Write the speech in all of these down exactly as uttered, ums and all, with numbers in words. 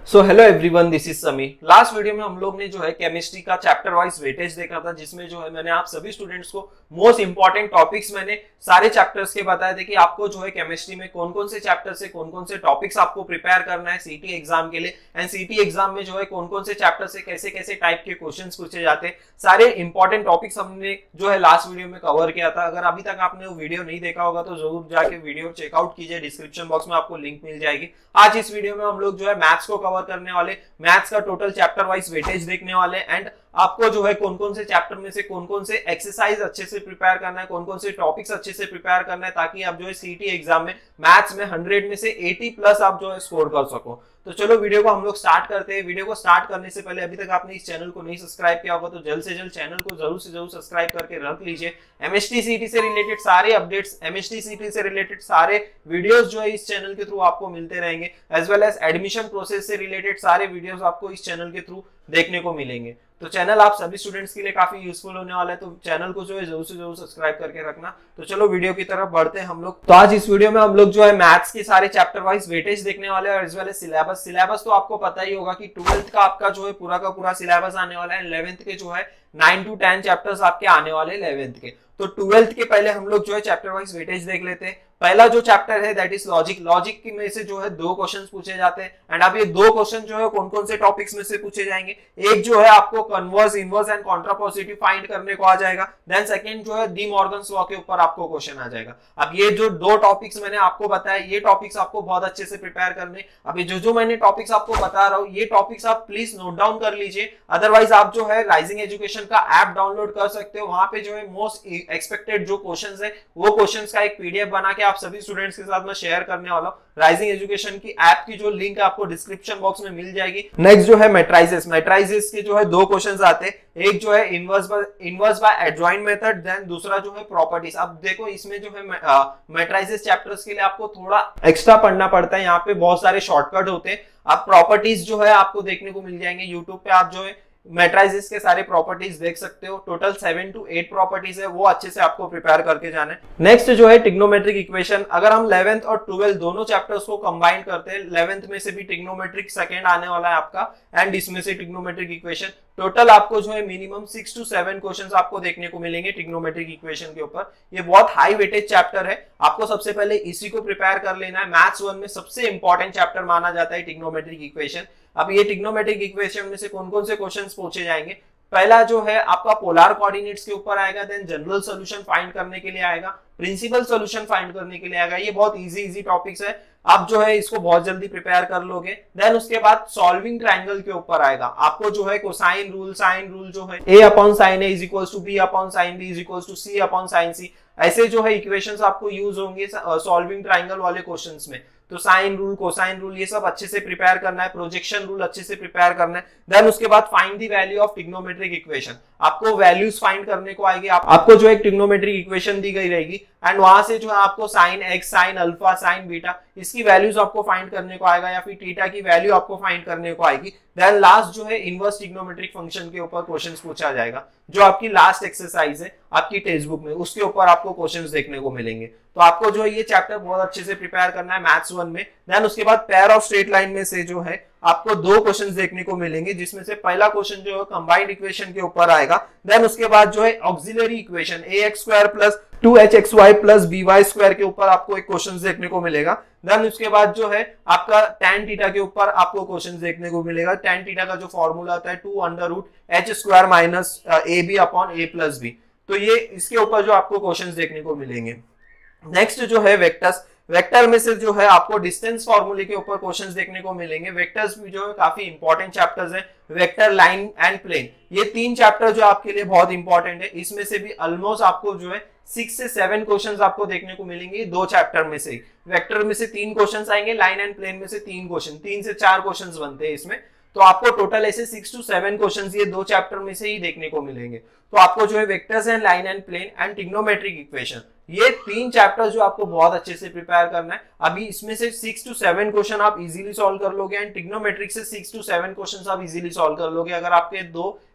So hello everyone, this is Sami. Last video में हम लोग ने जो है केमिस्ट्री का चैप्टर वाइज वेटेज देखा था, जिसमें जो है मैंने आप सभी स्टूडेंट्स को मोस्ट इंपॉर्टेंट टॉपिक्स मैंने सारे चैप्टर्स के बताए थे कि आपको जो है केमिस्ट्री में कौन कौन से चैप्टर से कौन कौन से टॉपिक्स आपको प्रिपेयर करना है सीटी एग्जाम के लिए, एंड सीटी एग्जाम में जो है कौन कौन से चैप्टर से कैसे कैसे टाइप के क्वेश्चंस पूछे जाते हैं। सारे इंपॉर्टेंट टॉपिक्स हमने जो है लास्ट वीडियो में कवर किया था। अगर अभी तक आपने वो वीडियो नहीं देखा होगा तो जरूर जाके वीडियो चेकआउट कीजिए, डिस्क्रिप्शन बॉक्स में आपको लिंक मिल जाएगी। आज इस वीडियो में हम लोग जो है मैथ्स को कवर करने वाले, मैथ्स का टोटल चैप्टर वाइज वेटेज देखने वाले, एंड आपको जो है कौन कौन से चैप्टर में से कौन कौन से एक्सरसाइज अच्छे से प्रिपेयर करना है, कौन कौन से टॉपिक्स अच्छे से प्रिपेयर करना है, ताकि आप जो है सीटी एग्जाम में मैथ्स में हंड्रेड में से एटी प्लस आप जो है स्कोर कर सको। तो चलो वीडियो को हम लोग स्टार्ट करते हैं। वीडियो को स्टार्ट करने से पहले अभी तक आपने इस चैनल को नहीं सब्सक्राइब किया होगा तो जल्द से जल्द चैनल को जरूर से जरूर सब्सक्राइब करके रख लीजिए। एमएसटी सीटी से रिलेटेड सारे अपडेट्स, एमएसटी सीटी से रिलेटेड सारे वीडियोस जो है इस चैनल के थ्रू आपको मिलते रहेंगे, as well as admission process से रिलेटेड सारे वीडियोस आपको इस चैनल के थ्रू देखने को मिलेंगे। तो चैनल आप सभी स्टूडेंट्स के लिए काफी यूजफुल होने वाला है, तो चैनल को जो है जरूर से जरूर सब्सक्राइब करके रखना। तो चलो वीडियो की तरफ बढ़ते हैं हम लोग। तो आज इस वीडियो में हम लोग जो है मैथ्स के सारे चैप्टर वाइज वेटेज देखने वाले हैं, as well as syllabus. Syllabus तो आपको पता ही होगा कि ट्वेल्थ का आपका जो है पूरा का पूरा सिलेबस आने वाला है, इलेवेंथ के जो है नाइन टू टेन चैप्टर्स आपके आने वाले इलेवेंथ के। तो ट्वेल्थ के पहले हम लोग जो है चैप्टर वाइज वेटेज देख लेते हैं। पहला जो चैप्टर है दैट इज लॉजिक। लॉजिक में से जो है दो क्वेश्चंस पूछे जाते हैं, एंड अब ये दो क्वेश्चन जो है कौन कौन से टॉपिक्स में से पूछे जाएंगे। एक जो है आपको converse, inverse and contrapositive find करने को आ जाएगा। देन सेकंड जो है डी मॉर्गन्स लॉ के ऊपर आपको क्वेश्चन आ जाएगा। अब ये जो दो टॉपिक्स मैंने आपको बताया, ये टॉपिक्स आपको बहुत अच्छे से प्रिपेयर करने। अभी जो जो मैंने टॉपिक्स आपको बता रहा हूँ, ये टॉपिक्स आप प्लीज नोट डाउन कर लीजिए। अदरवाइज आप जो है राइजिंग एजुकेशन का ऐप डाउनलोड कर सकते हो। वहां पे जो है मोस्ट एक्सपेक्टेड जो क्वेश्चंस है वो क्वेश्चंस का एक पीडीएफ बना के आप सभी स्टूडेंट्स के साथ में शेयर करने वाला हूं। राइजिंग एजुकेशन की ऐप की जो लिंक है आपको डिस्क्रिप्शन बॉक्स में मिल जाएगी। नेक्स्ट जो है मैट्राइजेस। मैट्राइजेस के जो है दो क्वेश्चंस आते हैं, एक जो है inverse by inverse by adjoint method, then दूसरा जो है प्रॉपर्टीज। अब देखो इसमें जो है मैट्राइजेस चैप्टर्स के लिए आपको थोड़ा एक्स्ट्रा पढ़ना पड़ता है, यहाँ पे बहुत सारे शॉर्टकट होते हैं। अब प्रॉपर्टीज जो है आपको देखने को मिल जाएंगे यूट्यूब पे, आप जो है मैट्राइजेस के सारे प्रॉपर्टीज देख सकते हो। Total seven to eight properties है, वो अच्छे से आपको प्रिपेयर करके जाना है। नेक्स्ट जो है ट्रिग्नोमेट्रिक इक्वेशन। अगर हम इलेवेंथ और ट्वेल्थ दोनों चैप्टर्स को कंबाइन करते हैं, इलेवेंथ में से भी ट्रिग्नोमेट्रिक सेकंड आने वाला है आपका, एंड इसमें से ट्रिग्नोमेट्रिक इक्वेशन। टोटल आपको जो है minimum six to seven questions आपको देखने को मिलेंगे ट्रिग्नोमेट्रिक इक्वेशन के ऊपर। ये बहुत हाई वेटेज चैप्टर है, आपको सबसे पहले इसी को प्रिपेयर कर लेना है। मैथ्स वन में सबसे इंपॉर्टेंट चैप्टर माना जाता है ट्रिग्नोमेट्रिक इक्वेशन। अब ये ट्रिग्नोमेट्रिक इक्वेशन में से कौन कौन से क्वेश्चंस पूछे जाएंगे। पहला जो है आपका पोलर कोऑर्डिनेट्स के ऊपर आएगा, देन जनरल सॉल्यूशन फाइंड करने के लिए आएगा, प्रिंसिपल सॉल्यूशन फाइंड करने के लिए आएगा। ये बहुत इजी इजी टॉपिक्स है, आप जो है इसको बहुत जल्दी प्रिपेयर कर लोगे। देन उसके बाद सॉल्विंग ट्रायंगल के ऊपर आएगा, आपको जो है कोसाइन रूल, साइन रूल जो है a upon sine a is equals to b upon sine b is equals to c upon sine c, ऐसे जो है इक्वेशंस आपको यूज होंगे सॉल्विंग ट्रायंगल वाले क्वेश्चंस में। तो साइन रूल, कोसाइन रूल, ये सब अच्छे से प्रिपेयर करना है। प्रोजेक्शन रूल अच्छे से प्रिपेयर करना है। देन उसके बाद find the value of trigonometric equation, आपको वैल्यूज फाइंड करने को आएगी। आप, आपको जो एक ट्रिग्नोमेट्रिक इक्वेशन दी गई रहेगी, एंड वहां से जो है आपको sine x, sine alpha, sine beta, इसकी वैल्यूज आपको फाइंड करने को आएगा, या फिर थीटा की वैल्यू आपको फाइंड करने को आएगी। देन लास्ट जो है इनवर्स ट्रिग्नोमेट्रिक फंक्शन के ऊपर क्वेश्चंस पूछा जाएगा, जो आपकी लास्ट एक्सरसाइज है आपकी टेक्स्ट बुक में, उसके ऊपर आपको क्वेश्चंस देखने को मिलेंगे। तो आपको जो है ये चैप्टर बहुत अच्छे से प्रिपेयर करना है मैथ्स वन में। देन उसके बाद पेयर ऑफ स्ट्रेट लाइन में से जो है आपको दो क्वेश्चंस देखने को मिलेंगे, जिसमें से पहला क्वेश्चन जो है कंबाइंड इक्वेशन के ऊपर आएगा। देन उसके बाद जो है auxiliary equation a x square plus two h x y plus b y square के ऊपर आपको एक क्वेश्चन देखने को मिलेगा। देन उसके बाद जो है आपका tan थीटा के ऊपर आपको क्वेश्चन देखने को मिलेगा। tan थीटा का जो फॉर्मूला आता है two under root H square minus A B upon A plus B, तो ये इसके ऊपर जो आपको क्वेश्चन देखने को मिलेंगे। नेक्स्ट जो है वेक्टर्स। वेक्टर में से जो है आपको डिस्टेंस फॉर्मूले के ऊपर क्वेश्चंस देखने को मिलेंगे। वेक्टर्स भी जो है काफी इंपॉर्टेंट चैप्टर्स हैं, वेक्टर, लाइन एंड प्लेन, ये तीन चैप्टर जो आपके लिए बहुत इंपॉर्टेंट है। इसमें से भी ऑलमोस्ट आपको जो है सिक्स से सेवन क्वेश्चंस आपको देखने को मिलेंगे दो चैप्टर में से। वेक्टर में से तीन क्वेश्चंस आएंगे, लाइन एंड प्लेन में से तीन क्वेश्चन, तीन से चार क्वेश्चंस बनते हैं इसमें। तो आपको टोटल ऐसे सिक्स टू सेवन क्वेश्चंस ये दो चैप्टर में से ही देखने को मिलेंगे। तो आपको जो है vectors and line and plane and trigonometric equation, ये तीन चैप्टर जो आपको बहुत अच्छे से प्रिपेयर करना है। अभी इसमें से सिक्स टू सेवन क्वेश्चन आप इजीली सॉल्व कर लोगे, एंड ट्रिग्नोमेट्रिक से सिक्स टू सेवन क्वेश्चंस आप इजीली सॉल्व कर लोगे अगर आपके दो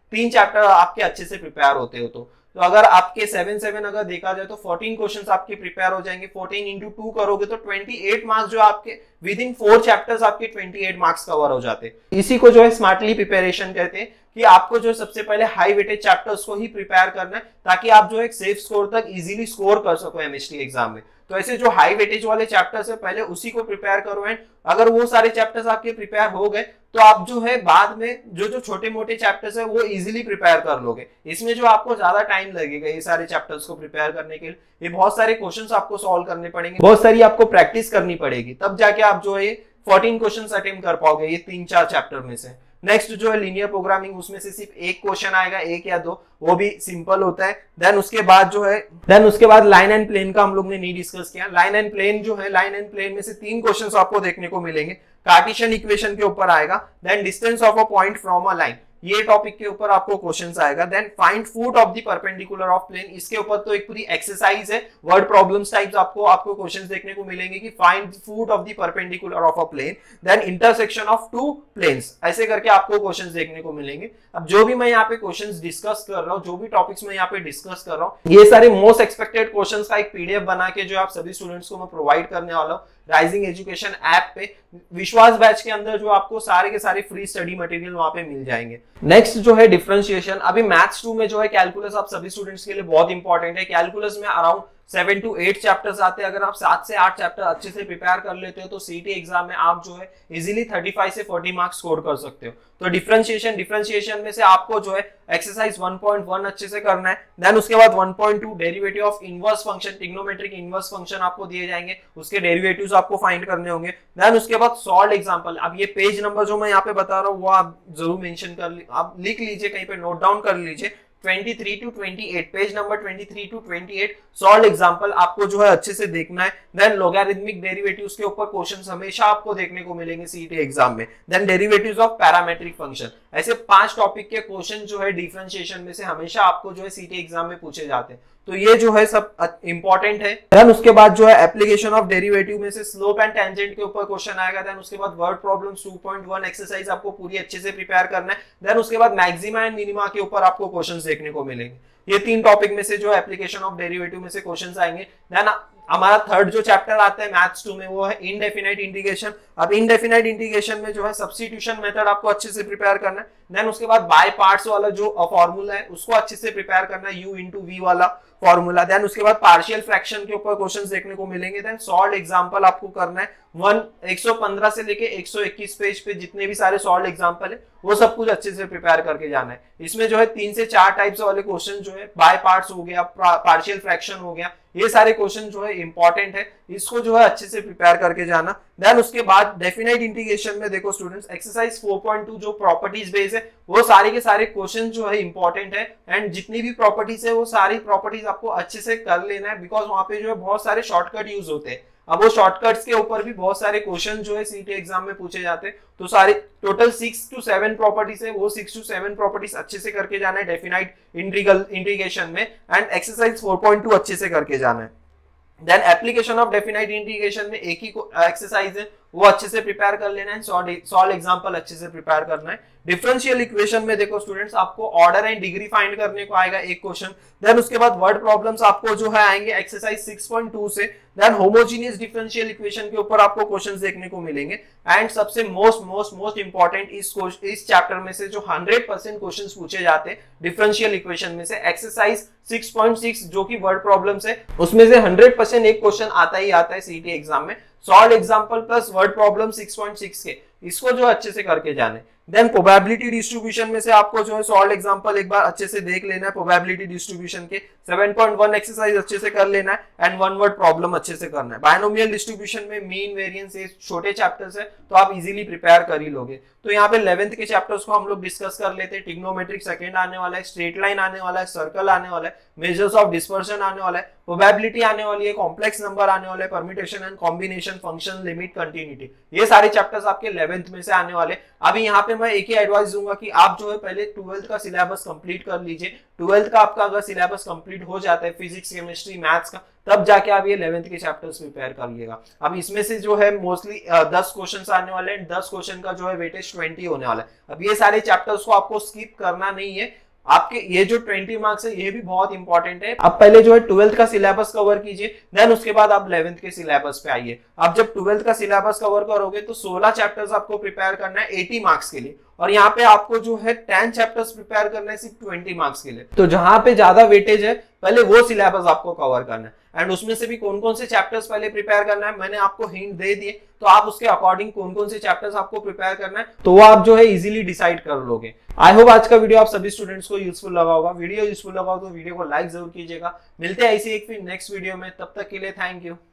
तीन चैप्टर आपके अच्छे से प्रिपेयर होते हो तो तो अगर आपके सेवन सेवन अगर देखा जाए तो फोर्टीन क्वेश्चंस आपके प्रिपेयर हो जाएंगे, फोर्टीन इंटू टू करोगे तो अट्ठाईस मार्क्स जो आपके विद इन फोर चैप्टर्स आपके अट्ठाईस मार्क्स कवर हो जाते हैं। इसी को जो है स्मार्टली प्रिपरेशन कहते हैं कि आपको जो सबसे पहले हाई वेटेज चैप्टर्स को ही प्रिपेयर करना है ताकि आप जो एक सेफ स्कोर तक इजीली स्कोर कर सको केमिस्ट्री एग्जाम में। तो ऐसे जो हाई वेटेज वाले चैप्टर्स है पहले उसी को प्रिपेयर करो एंड अगर वो सारे चैप्टर्स आपके प्रिपेयर हो गए तो आप जो है बाद में जो जो छोटे मोटे चैप्टर्स है वो इजीली प्रिपेयर कर लोगे। इसमें जो आपको ज्यादा टाइम लगेगा ये सारे चैप्टर्स को प्रिपेयर करने के लिए, ये बहुत सारे क्वेश्चंस आपको सॉल्व करने पड़ेंगे, बहुत सारी आपको प्रैक्टिस करनी पड़ेगी, तब जाके आप जो है फोर्टीन क्वेश्चंस अटेम्प्ट कर पाओगे ये तीन चार चैप्टर में से। नेक्स्ट जो है लीनियर प्रोग्रामिंग, उसमें से सिर्फ एक क्वेश्चन आएगा, एक या दो, वो भी सिंपल होता है। देन उसके बाद जो है देन उसके बाद लाइन एंड प्लेन का हम लोग ने नहीं डिस्कस किया। लाइन एंड प्लेन जो है लाइन एंड प्लेन में से तीन क्वेश्चंस आपको देखने को मिलेंगे। कार्टेशियन इक्वेशन के ऊपर आएगा, then distance of a point from a line, ये टॉपिक के ऊपर आपको क्वेश्चंस आएगा। Then find foot of the perpendicular of plane, इसके ऊपर तो एक पूरी एक्सरसाइज है, वर्ड प्रॉब्लम्स टाइप्स आपको आपको क्वेश्चंस देखने को मिलेंगे कि find foot of the perpendicular of a plane, then intersection of two planes, ऐसे करके आपको क्वेश्चंस देखने को मिलेंगे। अब जो भी मैं यहाँ पे क्वेश्चंस डिस्कस कर रहा हूँ, जो भी टॉपिक्स मैं यहाँ पे डिस्कस कर रहा हूँ, ये सारे मोस्ट एक्सपेक्टेड क्वेश्चंस का एक पीडीएफ बना के जो आप सभी स्टूडेंट्स को मैं प्रोवाइड करने वाला हूँ राइजिंग एजुकेशन ऐप पे, विश्वास बैच के अंदर, जो आपको सारे के सारे फ्री स्टडी मटेरियल वहां पे मिल जाएंगे। नेक्स्ट जो है डिफरेंशिएशन, अभी मैथ्स टू में जो है कैलकुलस आप सभी स्टूडेंट्स के लिए बहुत इंपॉर्टेंट है। कैलकुलस में around seven to eight chapters आते हैं, अगर आप सात से आठ चैप्टर अच्छे से प्रिपेयर कर लेते हो तो सीटी एग्जाम में आप जो है इजीली थर्टी फाइव से फोर्टी मार्क्स स्कोर कर सकते हो। तो डिफरेंशिएशन डिफरेंशिएशन में से आपको जो है एक्सरसाइज वन पॉइंट वन अच्छे से करना है, देन उसके बाद one point two derivative of inverse function, trigonometric inverse function आपको दिए जाएंगे, उसके डेरिवेटिव्स आपको फाइंड करने होंगे। देन उसके बाद सॉल्व एग्जांपल, अब ये पेज नंबर जो मैं यहाँ पे बता रहा हूँ वो आप जरूर मेंशन कर, आप लिख लीजिए, कहीं पे नोट डाउन कर लीजिए, तेईस टू अट्ठाईस, पेज नंबर तेईस टू अट्ठाईस सॉल्व एग्जांपल आपको जो है अच्छे से देखना है। देन लॉगरिथमिक डेरिवेटिव्स के ऊपर क्वेश्चंस हमेशा आपको देखने को मिलेंगे सीईटी एग्जाम में। Then derivatives of parametric function, ऐसे पांच टॉपिक के क्वेश्चन जो है डिफरेंशिएशन में से हमेशा आपको जो है सीईटी एग्जाम में पूछे जाते हैं, तो ये जो है सब इंपॉर्टेंट है। देन उसके बाद जो है एप्लीकेशन ऑफ डेरिवेटिव में से स्लोप एंड टेंजेंट के ऊपर क्वेश्चन आएगा। देन उसके बाद word problems two point one exercise आपको पूरी अच्छे से प्रिपेयर करना है। देन उसके बाद मैक्सिमा एंड मिनिमा के ऊपर आपको क्वेश्चंस देखने को मिलेंगे। ये तीन टॉपिक में से जो एप्लीकेशन ऑफ डेरिवेटिव में से क्वेश्चंस आएंगे। देन हमारा थर्ड जो चैप्टर आता है मैथ्स टू में वो है इनडेफिनाइट इंटीग्रेशन। अब इनडेफिनाइट इंटीग्रेशन में जो है सब्स्टिट्यूशन मेथड आपको अच्छे से प्रिपेयर करना है। देन उसके बाद बाय पार्ट्स वाला जो फॉर्मूला है उसको अच्छे से प्रिपेयर करना है, u इंटू वी वाला फॉर्मूला। देन उसके बाद पार्शियल फ्रैक्शन के ऊपर क्वेश्चंस देखने को मिलेंगे। देन सॉल्व एग्जांपल आपको करना है, वन एक सौ पंद्रह से लेके एक सौ इक्कीस पेज पे जितने भी सारे सॉल्व एग्जांपल है वो सब कुछ अच्छे से प्रिपेयर करके जाना है। इसमें जो है तीन से चार टाइप्स वाले क्वेश्चन जो है, बाय पार्ट्स हो गया, पार्शियल फ्रैक्शन हो गया, ये सारे क्वेश्चन जो है इंपॉर्टेंट है, इसको जो है अच्छे से प्रिपेयर करके जाना। देन उसके बाद डेफिनाइट इंटीग्रेशन में देखो students, exercise four point two जो प्रॉपर्टीज बेस है वो सारे के सारे क्वेश्चन जो है इंपॉर्टेंट है, एंड जितनी भी प्रॉपर्टीज है वो सारी प्रॉपर्टीज आपको अच्छे से कर लेना है, बिकॉज वहां पे जो है बहुत सारे शॉर्टकट यूज होते हैं। अब वो शॉर्टकट्स के ऊपर भी बहुत सारे क्वेश्चन जो है सीटी एग्जाम में पूछे जाते हैं, तो सारे total six to seven properties है, वो सिक्स टू सेवन प्रॉपर्टीज अच्छे से करके जाना है डेफिनाइट इंटीग्रल इंटीग्रेशन में, and exercise four point two अच्छे से करके जाना है। Then application of definite integration में एक ही एक्सरसाइज है वो अच्छे से प्रिपेयर कर लेना है, सॉल्व एग्जांपल अच्छे से प्रिपेयर करना है। डिफरेंशियल इक्वेशन में देखो स्टूडेंट्स आपको ऑर्डर एंड डिग्री फाइंड करने को आएगा एक क्वेश्चन। देन उसके बाद वर्ड प्रॉब्लम्स आपको जो है आएंगे एक्सरसाइज सिक्स पॉइंट टू से। देन होमोजीनियस डिफरेंशियल इक्वेशन के ऊपर आपको क्वेश्चंस देखने को मिलेंगे। एंड सबसे मोस्ट मोस्ट मोस्ट इंपॉर्टेंट इस इस चैप्टर में से जो हंड्रेड परसेंट क्वेश्चंस पूछे जाते हैं डिफरेंशियल इक्वेशन में से, एक्सरसाइज सिक्स पॉइंट सिक्स जो कि वर्ड प्रॉब्लम्स है, उसमें से हंड्रेड परसेंट एक क्वेश्चन आता ही आता है सीईटी एग्जाम में। Solve example plus word problem six point six के, इसको जो अच्छे से करके जाने। देन प्रोबेबिलिटी डिस्ट्रीब्यूशन में से आपको जो है सॉल्व एग्जांपल एक बार अच्छे से देख लेना है, प्रोबेबिलिटी डिस्ट्रीब्यूशन के सेवन पॉइंट वन एक्सरसाइज अच्छे से कर लेना है, एंड वन वर्ड प्रॉब्लम अच्छे से करना है। बायनोमियल डिस्ट्रीब्यूशन में मीन वेरिएंस ये छोटे चैप्टर्स है तो आप इजीली प्रिपेयर कर ही लोगे। तो यहाँ पे इलेवेंथ के चैप्टर्स को हम लोग डिस्कस कर लेते हैं। ट्रिग्नोमेट्रिक सेकंड आने वाला है, स्ट्रेट लाइन आने वाला है, सर्कल आने वाला है, मेजर्स ऑफ डिस्पर्शन आने वाला है, प्रोबेबिलिटी आने वाली है, कॉम्प्लेक्स नंबर आने वाला है, permutation and combination, function, limit, continuity, ये सारे चैप्टर्स आपके इलेवेंथ में से आने वाले। अभी यहाँ पे मैं एक ही एडवाइस दूंगा कि आप जो है पहले ट्वेल्थ का सिलेबस कंप्लीट कर लीजिए। ट्वेल्थ का आपका अगर सिलेबस कंप्लीट हो जाता है फिजिक्स, केमिस्ट्री, मैथ्स का, तब जाके आप ये इलेवेंथ के चैप्टर्स प्रिपेयर करिएगा। अब इसमें से जो है मोस्टली दस क्वेश्चन आने वाले हैं, दस क्वेश्चन का जो है वेटेज ट्वेंटी होने वाला है। अब ये सारे चैप्टर्स को आपको स्किप करना नहीं है, आपके ये जो ट्वेंटी मार्क्स है ये भी बहुत इंपॉर्टेंट है। अब पहले जो है ट्वेल्थ का सिलेबस कवर कीजिए, देन उसके बाद आप इलेवेंथ के सिलेबस पे आइए। अब जब ट्वेल्थ का सिलेबस कवर करोगे तो सोलह चैप्टर्स आपको प्रिपेयर करना है अस्सी मार्क्स के लिए, और यहाँ पे आपको जो है टेन चैप्टर्स प्रिपेयर करना है सिर्फ बीस मार्क्स के लिए। तो जहां पे ज्यादा वेटेज है पहले वो सिलेबस आपको कवर करना है, एंड उसमें से भी कौन कौन से चैप्टर्स पहले प्रिपेयर करना है मैंने आपको हिंट दे दिए, तो आप उसके अकॉर्डिंग कौन कौन से चैप्टर्स आपको प्रिपेयर करना है तो वो आप जो है इजीली डिसाइड कर लोगे। आई होप आज का वीडियो आप सभी स्टूडेंट्स को यूजफुल लगा होगा। वीडियो यूजफुल लगा हो तो वीडियो को लाइक जरूर कीजिएगा। मिलते हैं ऐसे एक फिर नेक्स्ट वीडियो में, तब तक के लिए थैंक यू।